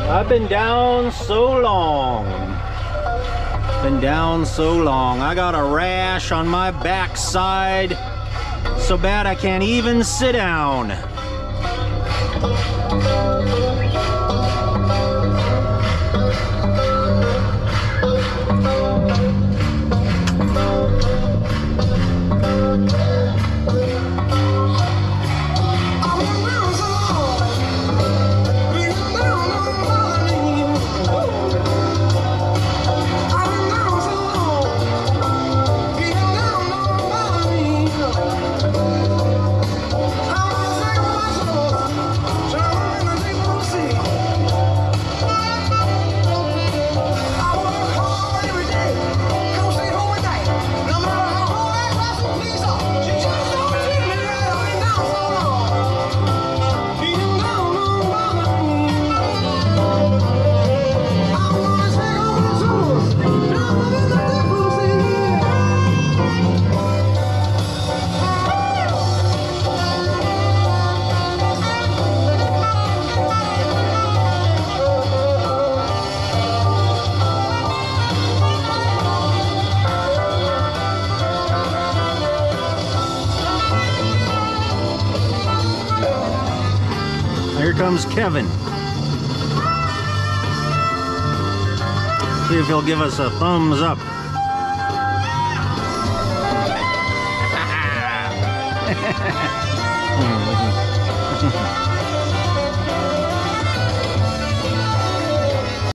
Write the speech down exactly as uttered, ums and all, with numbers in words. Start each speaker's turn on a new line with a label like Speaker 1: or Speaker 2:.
Speaker 1: I've been down so long. Been down so long. I got a rash on my backside. So bad I can't even sit down. Here comes Kevin. See if he'll give us a thumbs up.